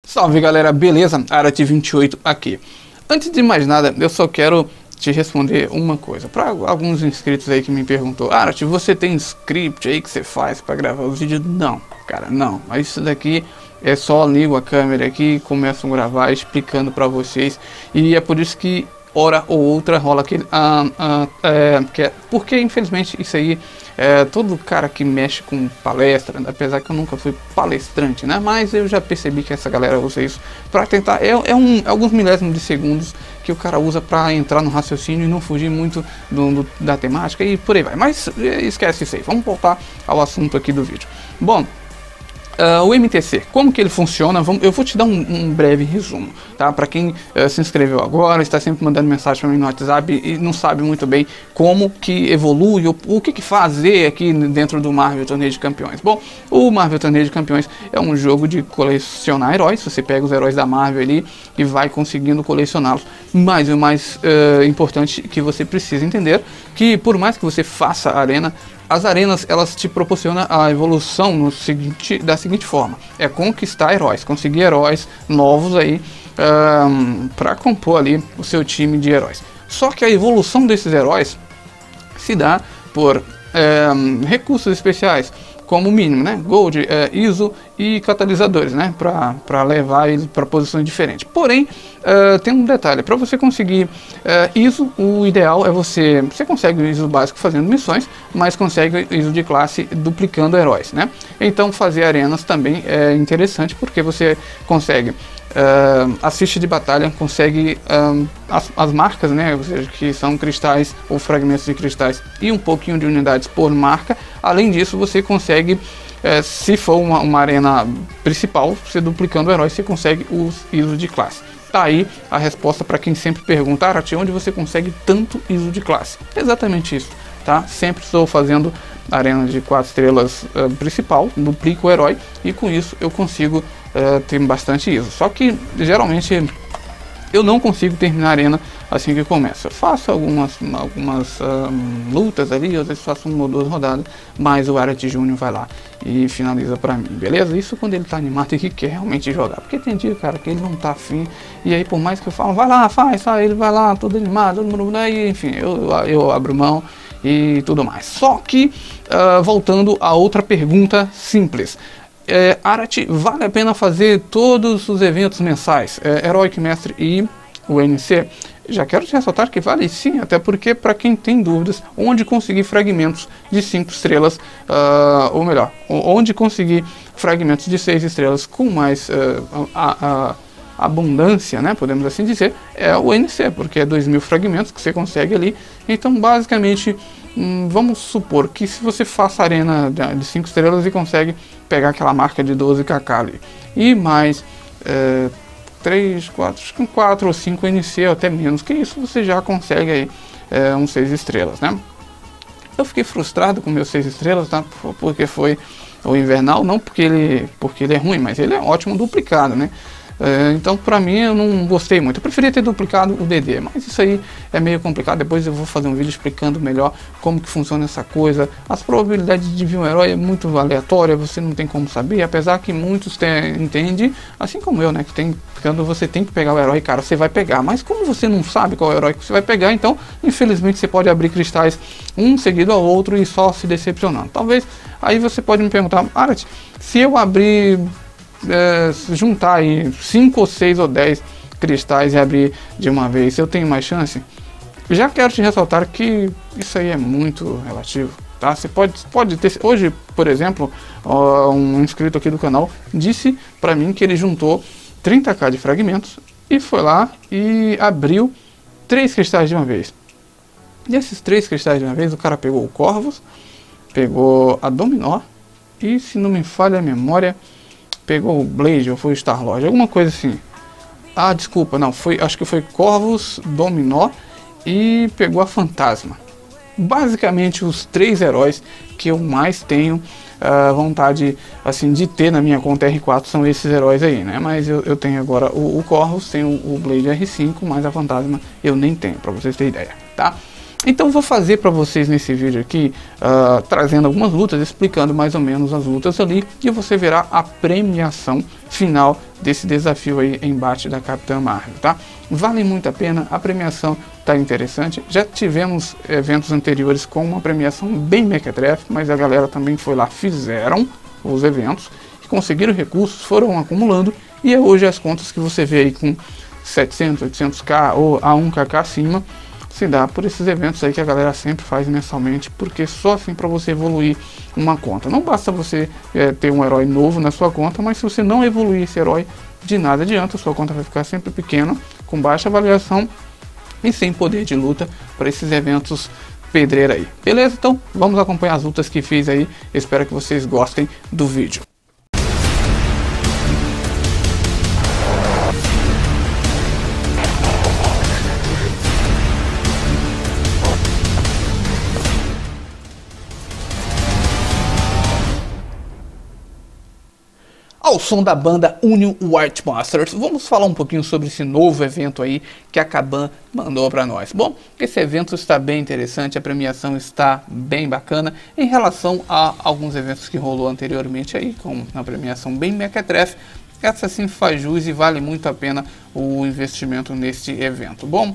Salve galera, beleza? Arat28 aqui. Antes de mais nada, eu só quero te responder uma coisa. Para alguns inscritos aí que me perguntou: Arat, você tem script aí que você faz para gravar os vídeos? Não, cara, não. Mas isso daqui é só ligo a câmera aqui e começo a gravar explicando para vocês. E é por isso que hora ou outra rola aquele porque infelizmente isso aí todo cara que mexe com palestra, apesar que eu nunca fui palestrante, né, mas eu já percebi que essa galera usa isso para tentar, alguns milésimos de segundos que o cara usa para entrar no raciocínio e não fugir muito da temática e por aí vai. Mas esquece isso aí, vamos voltar ao assunto aqui do vídeo. Bom, o MTC, como que ele funciona? Eu vou te dar um breve resumo, tá? Para quem se inscreveu agora, está sempre mandando mensagem para mim no WhatsApp e não sabe muito bem como que evolui, o que fazer aqui dentro do Marvel Torneio de Campeões. Bom, o Marvel Torneio de Campeões é um jogo de colecionar heróis. Você pega os heróis da Marvel ali e vai conseguindo colecioná-los. Mas o mais importante que você precisa entender, que por mais que você faça a arena, as arenas, elas te proporcionam a evolução da seguinte forma: é conquistar heróis, conseguir heróis novos aí para compor ali o seu time de heróis. Só que a evolução desses heróis se dá por recursos especiais, como mínimo, né? Gold, ISO e catalisadores, né? Para levar eles para posições diferentes. Porém, tem um detalhe: para você conseguir ISO, o ideal é você consegue o ISO básico fazendo missões, mas consegue o ISO de classe duplicando heróis, né? Então fazer arenas também é interessante, porque você consegue assiste de batalha, consegue as marcas, né, ou seja, que são cristais ou fragmentos de cristais e um pouquinho de unidades por marca. Além disso, você consegue, se for uma arena principal, você duplicando o herói, você consegue os ISO de classe. Tá aí a resposta para quem sempre pergunta: Arat, onde você consegue tanto ISO de classe? Exatamente isso, tá? Sempre estou fazendo arena de 4 estrelas principal, duplico o herói e com isso eu consigo ter bastante ISO. Só que geralmente eu não consigo terminar a arena assim que começa. Eu faço algumas lutas ali, às vezes faço uma ou duas rodadas, mas o Arat Júnior vai lá e finaliza pra mim, beleza? Isso quando ele tá animado e que quer realmente jogar, porque tem dia, cara, que ele não tá afim, e aí por mais que eu falo, vai lá, faz, ele vai lá, todo animado, todo mundo, aí, enfim, eu abro mão e tudo mais. Só que, voltando a outra pergunta simples: Arat, vale a pena fazer todos os eventos mensais, Heroic Mestre e o NC? Já quero te ressaltar que vale sim, até porque para quem tem dúvidas onde conseguir fragmentos de 5 estrelas, ou melhor, onde conseguir fragmentos de 6 estrelas com mais abundância, né, podemos assim dizer, é o NC, porque é 2000 fragmentos que você consegue ali. Então basicamente, vamos supor que se você faça arena de 5 estrelas e consegue pegar aquela marca de 12kk ali, e mais 4 ou 5 NC, ou até menos que isso, você já consegue aí uns 6 estrelas, né? Eu fiquei frustrado com meus 6 estrelas, tá? Porque foi o invernal, não porque ele é ruim, mas ele é ótimo duplicado, né? Então pra mim eu não gostei muito, eu preferia ter duplicado o DD, mas isso aí é meio complicado. Depois eu vou fazer um vídeo explicando melhor como que funciona essa coisa. As probabilidades de vir um herói é muito aleatória, você não tem como saber, apesar que muitos entendem, assim como eu, né, que quando você tem que pegar o herói, cara, você vai pegar, mas como você não sabe qual é o herói que você vai pegar, então infelizmente você pode abrir cristais um seguido ao outro e só se decepcionando. Talvez, aí você pode me perguntar: Arat, se eu abrir juntar aí 5 ou 6 ou 10 cristais e abrir de uma vez, eu tenho mais chance? Já quero te ressaltar que isso aí é muito relativo, tá? Você pode ter, hoje, por exemplo, um inscrito aqui do canal disse pra mim que ele juntou 30k de fragmentos e foi lá e abriu 3 cristais de uma vez. E esses 3 cristais de uma vez, o cara pegou o Corvus, pegou a Dominó e, se não me falha a memória, pegou o Blade ou foi o Star-Lord, alguma coisa assim. Ah, desculpa, não, acho que foi Corvus, Dominó e pegou a Fantasma. Basicamente os 3 heróis que eu mais tenho vontade assim de ter na minha conta R4 são esses heróis aí, né? Mas eu tenho agora o Corvus, tenho o Blade R5, mas a Fantasma eu nem tenho, pra vocês terem ideia, tá? Então vou fazer para vocês nesse vídeo aqui, trazendo algumas lutas, explicando mais ou menos as lutas ali, e você verá a premiação final desse desafio aí, embate da Capitã Marvel, tá? Vale muito a pena, a premiação tá interessante. Já tivemos eventos anteriores com uma premiação bem mequetrefe, mas a galera também foi lá, fizeram os eventos, conseguiram recursos, foram acumulando, e hoje as contas que você vê aí com 700, 800k ou a 1kk acima, se dá por esses eventos aí que a galera sempre faz mensalmente, porque só assim para você evoluir uma conta. Não basta você ter um herói novo na sua conta, mas se você não evoluir esse herói, de nada adianta, sua conta vai ficar sempre pequena, com baixa avaliação e sem poder de luta para esses eventos pedreira aí. Beleza? Então vamos acompanhar as lutas que fiz aí, espero que vocês gostem do vídeo. Ao som da banda Union White Masters, vamos falar um pouquinho sobre esse novo evento aí que a Kabam mandou para nós. Bom, esse evento está bem interessante, a premiação está bem bacana em relação a alguns eventos que rolou anteriormente aí, com uma premiação bem mequetrefe. Essa sim faz jus e vale muito a pena o investimento neste evento. Bom,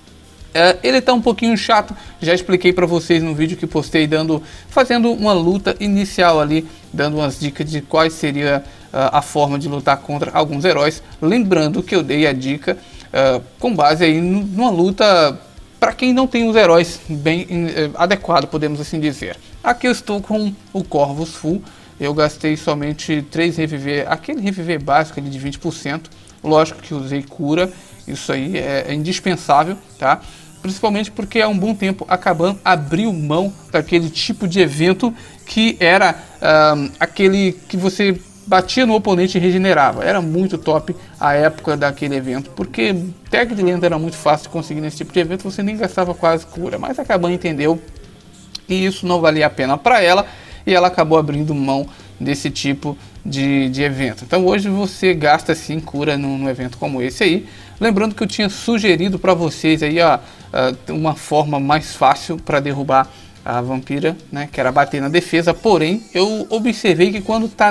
ele tá um pouquinho chato, já expliquei para vocês no vídeo que postei fazendo uma luta inicial ali, dando umas dicas de quais seria a forma de lutar contra alguns heróis, lembrando que eu dei a dica com base aí numa luta para quem não tem os heróis bem adequado, podemos assim dizer. Aqui eu estou com o Corvus Full, eu gastei somente 3 reviver, aquele reviver básico ali de 20%, lógico que usei cura, isso aí é indispensável, tá? Principalmente porque há um bom tempo a Kabam abriu mão daquele tipo de evento que era aquele que você batia no oponente e regenerava. Era muito top a época daquele evento, porque tag de lenda era muito fácil de conseguir nesse tipo de evento, você nem gastava quase cura. Mas a Kabam entendeu que isso não valia a pena para ela e ela acabou abrindo mão desse tipo de evento. Então hoje você gasta sim cura num evento como esse aí. Lembrando que eu tinha sugerido para vocês aí uma forma mais fácil para derrubar a vampira, né, que era bater na defesa, porém eu observei que quando tá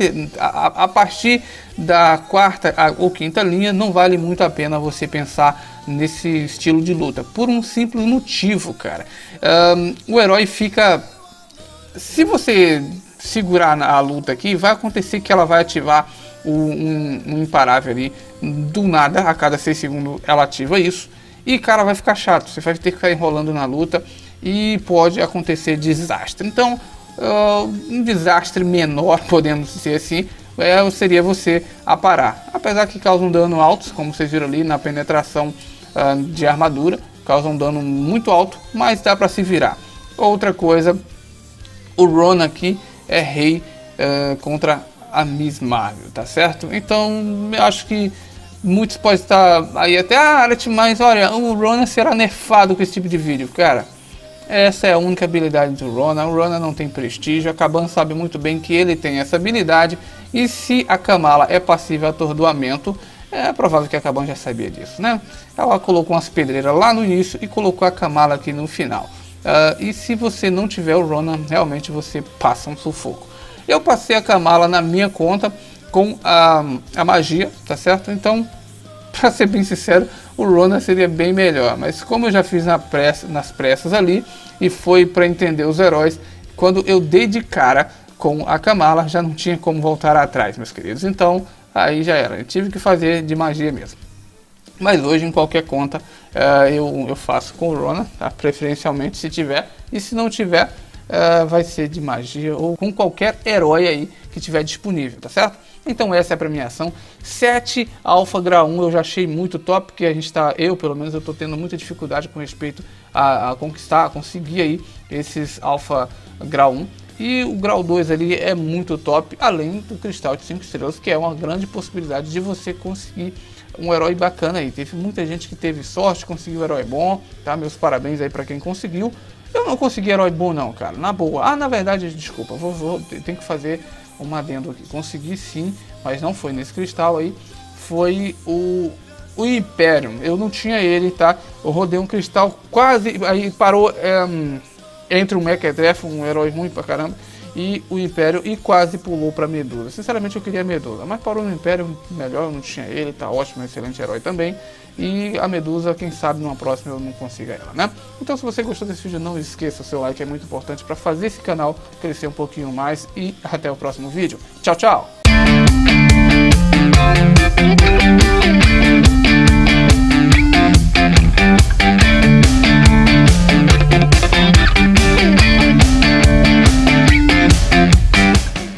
a partir da quarta ou quinta linha, não vale muito a pena você pensar nesse estilo de luta, por um simples motivo, cara. O herói fica, se você segurar a luta aqui, vai acontecer que ela vai ativar um imparável ali, do nada, a cada 6 segundos ela ativa isso, e cara, vai ficar chato, você vai ter que ficar enrolando na luta, e pode acontecer desastre. Então, um desastre menor, podemos dizer assim, seria você aparar. Apesar que causam dano altos, como vocês viram ali na penetração de armadura, causam dano muito alto, mas dá para se virar. Outra coisa, o Ronan aqui é rei contra a Miss Marvel, tá certo? Então, eu acho que muitos podem estar aí até, Alet, mas olha, o Ronan será nerfado com esse tipo de vídeo, cara. Essa é a única habilidade do Ronan. O Ronan não tem prestígio. A Kabam sabe muito bem que ele tem essa habilidade. E se a Kamala é passível a atordoamento, é provável que a Kabam já sabia disso, né? Ela colocou umas pedreiras lá no início e colocou a Kamala aqui no final. E se você não tiver o Ronan, realmente você passa um sufoco. Eu passei a Kamala na minha conta com a magia, tá certo? Então, pra ser bem sincero, o Ronan seria bem melhor, mas como eu já fiz nas pressas ali, e foi para entender os heróis, quando eu dei de cara com a Kamala, já não tinha como voltar atrás, meus queridos. Então, aí já era, eu tive que fazer de magia mesmo. Mas hoje, em qualquer conta, eu faço com o Ronan, tá? Preferencialmente se tiver, e se não tiver, vai ser de magia ou com qualquer herói aí que tiver disponível, tá certo? Então essa é a premiação. 7 Alpha Grau 1 eu já achei muito top, porque eu pelo menos eu tô tendo muita dificuldade com respeito a conseguir aí esses Alpha Grau 1. E o Grau 2 ali é muito top, além do cristal de 5 estrelas, que é uma grande possibilidade de você conseguir um herói bacana aí. Teve muita gente que teve sorte, conseguiu um herói bom, tá? Meus parabéns aí para quem conseguiu. Eu não consegui herói bom não, cara, na boa. Na verdade, desculpa, tenho que fazer um adendo aqui. Consegui sim, mas não foi nesse cristal aí. Foi o Imperium, eu não tinha ele, tá? Eu rodei um cristal quase, aí parou entre o Mequetrefe, um herói ruim pra caramba, e o Império, e quase pulou pra Medusa. Sinceramente eu queria a Medusa, mas parou no Império melhor, eu não tinha ele, tá ótimo, excelente herói também. E a Medusa, quem sabe numa próxima eu não consiga ela, né? Então se você gostou desse vídeo, não esqueça, o seu like é muito importante para fazer esse canal crescer um pouquinho mais, e até o próximo vídeo. Tchau, tchau!